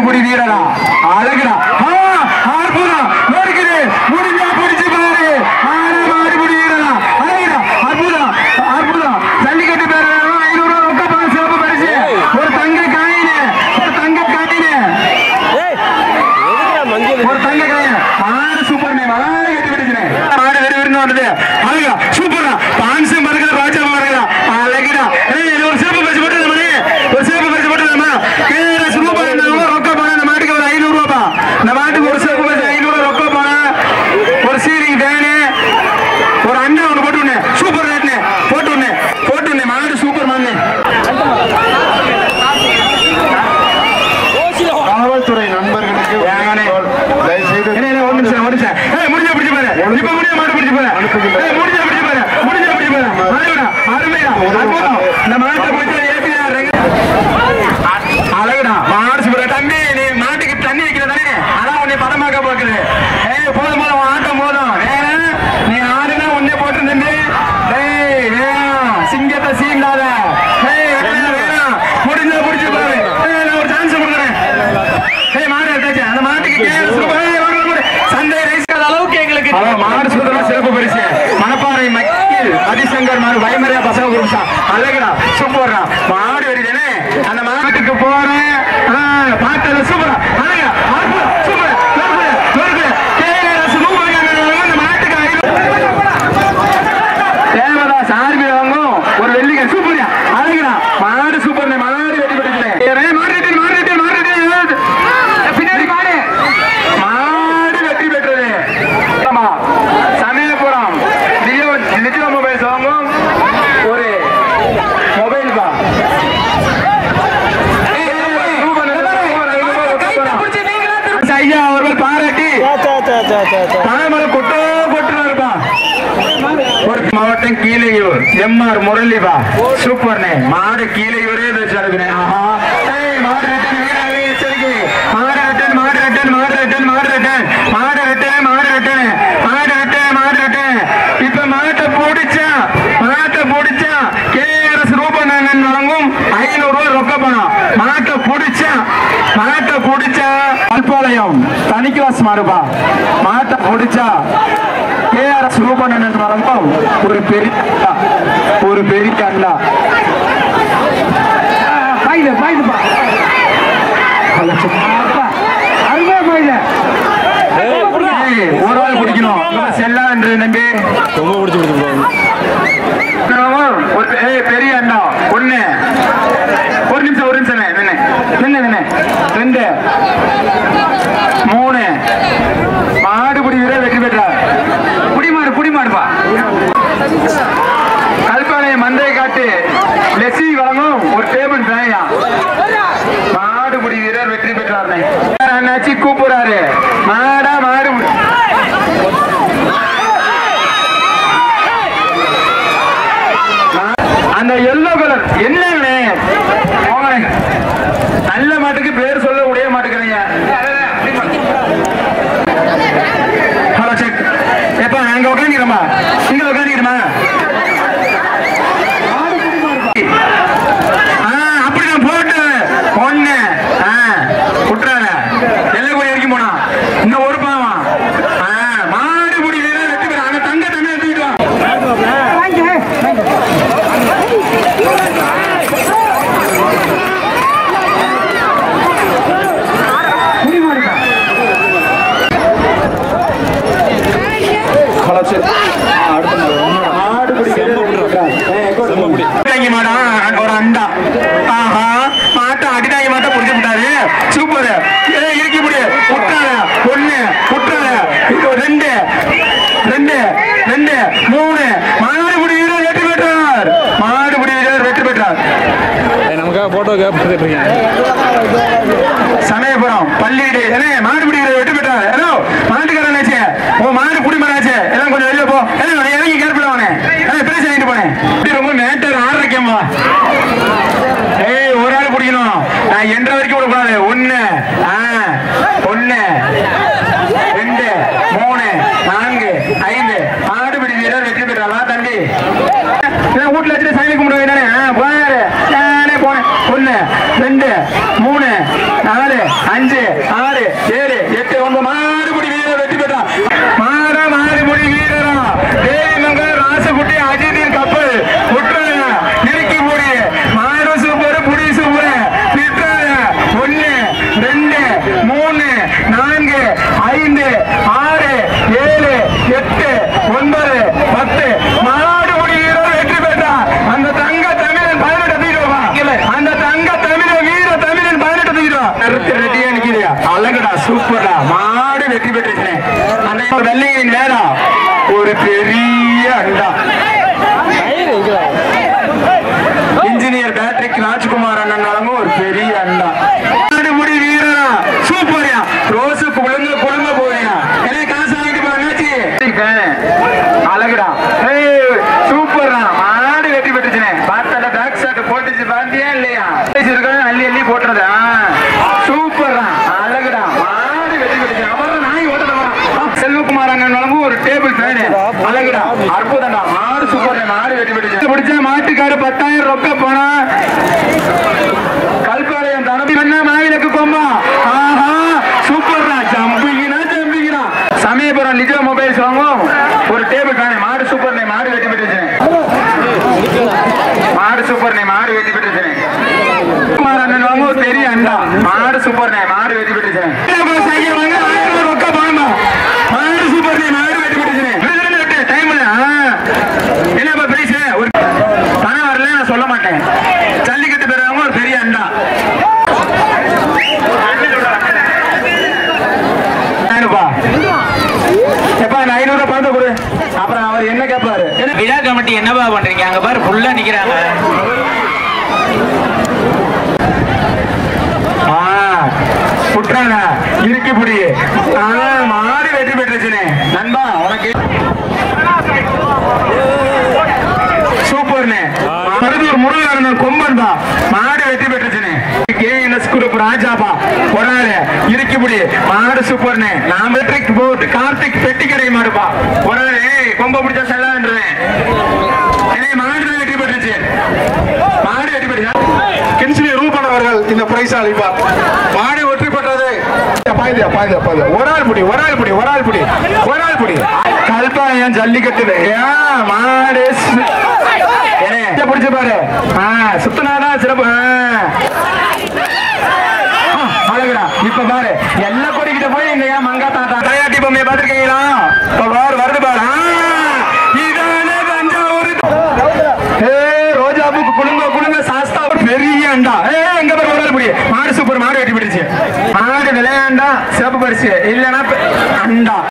மாடுபிடி வீரரா அழகுடா அற்புதம் நோடுக்குது முடிஞ்சா பிடிச்சு பாரு மாடுபிடி வீரரா அழகுடா அற்புதம் அற்புதம் ஜல்லிக்கட்டு பேர 500 ரூபாய் ரொக்க பணம் சிறப்பு பரிசு ஒரு தங்க காயினு ஒரு தங்க காயின் மாடு சூப்பர் மாடு கட்டி பிடிச்சினேன் மாடு வெறி வெறின்னு வருது அழகா சூப்பரா பான்ஸ் மறக்கல ராஜா மறக்கல அழகுடா ஒரு சிறப்பு பரிசு போட்டு ஒரு சிறப்பு பரிசு போட்டுமா கேஎஸ் ரூபாய் ரொக்க பணம் இந்த மாட்டுக்கு ஒரு 500 ரூபாய் இந்த மாட்டுக்கு ஒரு சிறப்பு பரிசு 500 ரொக்க பணம் ஒரு சீரிங் ஃபேனு ஒரு அண்டா ஒன்று போட்டு சூப்பர் ரேட்னு போட்டு மாடு சூப்பர் மாடு காவல்துறை நண்பர்களுக்கு முடிஞ்ச பிடிச்சு பாரு இப்ப முடிஞ்ச மாடு பிடிச்சு பாரு முடிஞ்ச பிடிச்சு பாரு அருமையா இந்த மாட்டை பிடிச்ச அழகுடா மாடு சூப்பர் தம்பி நீ மாட்டுக்கு தண்ணி வைக்கிற தானே அதான் உன்னை படமாக்க பாக்குது போதும் போதும் ஆட்டம் போதும் நீ ஆடுனா உன்னே போட்டு தம்பி சிங்கத்தை சீண்டாத முடிஞ்ச பிடிச்சு பாரு நான் ஒரு சான்ஸ் கொடுக்குறேன் மாடு எடுத்தாச்சு அந்த மாட்டுக்கு சந்தை ரைஸ் அளவுக்கு எங்களுக்கு மாடு சுத்தமா சிறப்பு பரிசு மணப்பாறை மக்கள் அதிசங்கர் மாடு பயமரியா பசங்க குருசா அழகுடா சூப்பர்ரா மாடு வருதுனே அந்த மாட்டுக்கு போறேன் பாட்டல சூப்பரா அழகா சூப்பர் தேவதாஸ் ஆர்பி வாங்கும் ஒரு வெள்ளிக்க சூப்பரியா அழகுடா மாடு சூப்பர் மாடு வெட்டி பிடிக்கிறேன் பின்னாடி மாடு வெற்றி பெற்றது சமயபுரம் லிஜோ மொபைல்ஸ் வாங்கும் ஒரு மொபைல் பா ஐயா அவர்கள் பாராட்டி பணமரம் கொட்டுறாருப்பா ஒரு மாவட்டம் கீழையூர் எம்ஆர் முரளிபா சூப்பர்னே மாடு கீழையூரே வச்சிருக்கிறேன் ஆஹா மாடு இப்ப மாட்டை பிடிச்சா கேஆர்எஸ் ரூபநாதன் வழங்கும் 500 ரூபாய் ரொக்க பணம் மாட்டை பிடிச்சா கல்பாளையம் தனி கிளாஸ் மாறுபா மாட்டை பிடிச்சா கேஆர்எஸ் ரூபநாதன் வழங்கும் ஒரு பெரிய அண்டா பாயுதுப்பா ஒரு ஆள் பிடிக்கணும் செல்லா என்று நம்பி ரொம்ப பிடிச்சு பெரிய அண்டா ஒண்ணு ஒரு நிமிஷம் ரெண்டு 3 மாடுபிடி வீரர் வெற்றி பெற்றார் புடிமாடுப்பா கல்பாளையம் மந்தை காட்டு லெசி வழங்கும் ஒரு டேபிள் ஃபேயா மாடுபிடி வீரர் வெற்றி பெற்றார் அண்ணாச்சி கூப்பிடுறாரு மாடு அந்த எல்லோ கலர் என்னன்னு நல்ல மாட்டுக்கு பேர் சொல்ல உடைய மாட்டுக்கிறீங்க ஹலோ செக் எப்ப அங்க உட்காந்துக்கிறோமா இங்க உட்காந்துக்கிறோமா அப்படி நான் போட்டு ஒண்ணு விட்டுறாரு எல்லாம் கூட வரைக்கும் போனா இந்த ஒரு பாவம் மாடு முடியல வெட்டி பேர் அங்க தங்க தண்ணி எடுத்துக்கிட்டு ஒரு அண்டா ஆஹா மாட்டை அடிதாங்கி மாட்டை புடிச்சு விட்டாரு சூப்பர் இறக்கி முடி விட்டார ஒண்ணு விட்டார 2 3 மாடுபிடி வீரர் வெற்றி பெற்றார் நமக்காக போட்டோ கேட்க சமயபுரம் பள்ளியிடு மாடுபிடி வீரர் வெற்றி பெற்றார் ஹலோ மாட்டுக்காரனாச்சு மாடு குடிமனாச்சு எல்லாம் கொஞ்சம் வெளியே போ இறங்கி கேர்பில் வானே பேசி வாங்கிட்டு போனேன் ரொம்ப மேட்டர் ஆடுறக்கேம்மா ஒரு ஆள் பிடிக்கணும் நான் என்ற வரைக்கும் விடக்கூடாது 1 2 3 4 5 மாடுபிடி வீரர் வெற்றி பெற்றாரா தம்பி வீட்டுல வச்சுட்டு சாமி கும்பிடுவேன் நானே போனேன் 1 2 3 4 5 6 7 8 9 மாடுபடி வீரர் வெற்றி பெற்றார். மாடுபடி வீரரா தேவிமங்கல் ராசகுட்டி அஜித்தின் கப்பல் உற்றாங்க நெருக்கி போடி மாடு சூப்பர் புடி சூப்பர் விற்றாங்க 1 2 3 4 5 6 7 8 9 10 மாடுபடி வீரர் வெற்றி பெற்றார். அந்த தங்க தமிழன் 18 தீருவா அந்த தங்க தமிழன் வீர தமிழன் 18 தீருவா ரெடியா நிக்கிறீங்க. அழகுடா சூப்பர்டா மாடு வெற்றி பெற்றுச்சு. அந்த வெள்ளையின் வேடா ஒரு பெரிய அண்டா இன்ஜினியர் பேட்ரிக் ராஜ்குமார் அண்ணன் ஒரு பெரிய அண்டா மாடுபடி வீரரா சூப்பர்யா ரோஸ் குழுங்க போறியா எனக்கு காசு வாங்கிட்டு போறாச்சு அழகுடா சூப்பர்ரா மாடு வெற்றி பெற்றுச்சுனே. பார்த்தா பேக் ஷாட் போட்டுச்சு பாத்தியா இல்லையா அள்ளி அள்ளி போட்டுறதா சூப்பர்ரா அழகுடா மாடு வெற்றி பெற்றுச்சு. அப்புறம் நாய் ஓட்டுறவா செல்வகுமார் அண்ணன் வழங்கும் ஒரு டேபிள் ஃபேனு அழகுடா அற்புதம்டா மாடு சூப்பர் மாடு வெற்றி பெற்றுச்சு. பிடிச்ச மாட்டுக்காரு 10,000 ரொக்க போனா கல்பாளையம் தனது என்ன மாவிலக்கு கொம்பா ஆஹா சூப்பர்டா ஜம்பிங்னா சமயபுரம் லிஜோ மொபைல்ஸ் வாங்கும் ஒரு டேபிள் ஃபேனு மாடு சூப்பர் மாடு வெற்றி பெற்றுச்சு. மாடு சூப்பர் மாடு வெற்றி பெற்றுச்சு. குமார் அண்ணன் வாங்க ஒரு பெரிய அண்டா மாடு சூப்பர் மாடு வெற்றி பெற்றுச்சு. ரொக்க போனமா மாடு சூப்பர் மாடு வெற்றி பெற்றுச்சு. டைம் இல்ல என்னப்பா பிரைஸ் ஒரு பணம் வரல நான் சொல்ல மாட்டேன். ஜல்லிக்கட்டு பெறவங்க ஒரு பெரிய அண்டா எப்பா 500 பணத்தை கொடு. அப்புறம் அவர் என்ன கேட்பாரு விழா கமிட்டி என்னப்பா பண்றீங்க அங்க பாரு ஃபுல்லா நிக்கிறாங்க. குற்றாங்க இறுக்கி புடி மாடு வெற்றி பெற்றுச்சுனே நண்பா உனக்கு சூப்பர்னே மருதூர் முருகன் கொம்பன் தான் மாடு வெற்றி பெற்றுச்சுனே. KNS குரூப் ராஜாபா ஒரு ஆளு இறுக்கி புடி மாடு சூப்பர்னே. நான் மெட்ரிக் போர்ட் கார்த்திக் பெட்டி கடை மாடுப்பா ஒரு ஆளு கொம்ப பிடிச்சா செல்லான்றேன் மாடு வெற்றி பெற்றுச்சு. மாடு வெற்றி பெற்று கின்ஸ்லி ரூபன் அவர்கள் இந்த பிரைஸ் அளிப்பார். மாடு வெற்றி பெற்றது ஒரு ஆள் புடி கல்பாளையம் ஜல்லிக்கட்டு மாடு பிடிச்சு பாரு சுத்தனாதான் சிறப்பு அழகுடா. இப்ப பாரு எல்லா கொடிக்கிட்ட போய் இங்க ஏன் மங்கா தாத்தா தலையாட்டி பொம்மையை பாத்துருக்கீங்களா வருது பாரு ரோஜாபுக்கு குடுங்க சாஸ்தா பெரிய அண்டா எங்க பேர் ஒரு ஆள் புடி மாடு சூப்பர் மாடு வெட்டி பிடிச்சு. மாடு விளையாண்டா சிறப்பு பரிசு இல்லைன்னா அண்டா